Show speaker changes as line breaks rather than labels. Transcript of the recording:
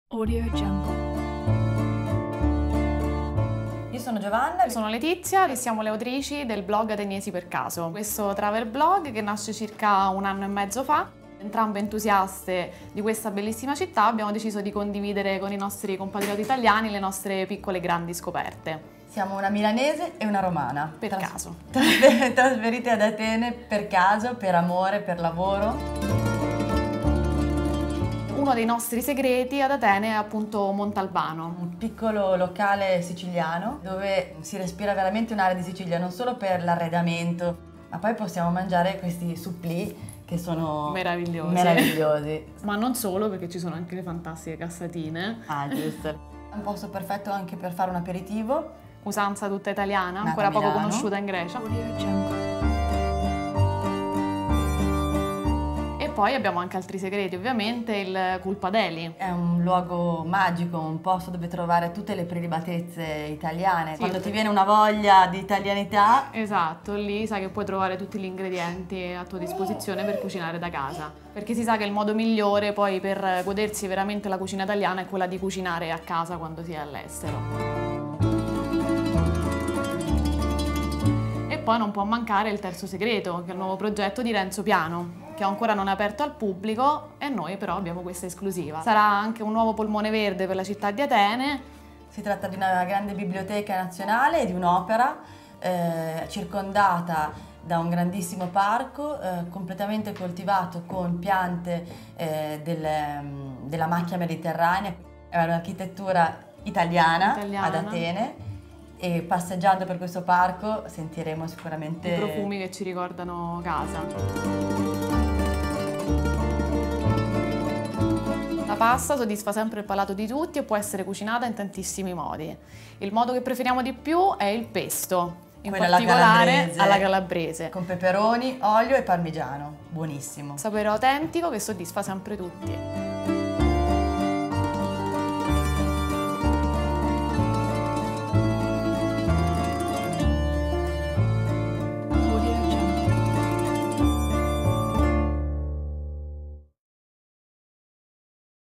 Audio Jungle.
Io sono Giovanna.
Io sono Letizia e siamo le autrici del blog Ateniesi per caso. Questo travel blog che nasce circa 1 anno e mezzo fa. Entrambe entusiaste di questa bellissima città, abbiamo deciso di condividere con i nostri compatrioti italiani le nostre piccole e grandi scoperte.
Siamo una milanese e una romana.
Per caso.
Trasferite ad Atene per caso, per amore, per lavoro.
Uno dei nostri segreti ad Atene è appunto Montalbano.
Un piccolo locale siciliano dove si respira veramente un'area di Sicilia, non solo per l'arredamento, ma poi possiamo mangiare questi supplì che sono meravigliosi.
Ma non solo, perché ci sono anche le fantastiche cassatine.
Ah, giusto. È un posto perfetto anche per fare un aperitivo.
Usanza tutta italiana,
Nata
ancora
a
poco
Milano.
conosciuta in Grecia.
Audio Jungle.
E poi abbiamo anche altri segreti, ovviamente il Culpadeli.
È un luogo magico, un posto dove trovare tutte le prelibatezze italiane.
Sì.
Quando ti viene una voglia di italianità,
Esatto, lì sai che puoi trovare tutti gli ingredienti a tua disposizione per cucinare da casa. Perché si sa che il modo migliore poi per godersi veramente la cucina italiana è quella di cucinare a casa quando si è all'estero. E poi non può mancare il terzo segreto, che è il nuovo progetto di Renzo Piano, che ancora non è aperto al pubblico e noi però abbiamo questa esclusiva. Sarà anche un nuovo polmone verde per la città di Atene.
si tratta di una grande biblioteca nazionale e di un'opera circondata da un grandissimo parco completamente coltivato con piante della macchia mediterranea. È un'architettura italiana ad Atene e passeggiando per questo parco sentiremo sicuramente
I profumi che ci ricordano casa. La pasta soddisfa sempre il palato di tutti e può essere cucinata in tantissimi modi. Il modo che preferiamo di più è il pesto, in
Quella alla
particolare
calabrese.
alla calabrese.
con peperoni, olio e parmigiano. Buonissimo.
Sapore autentico che soddisfa sempre tutti.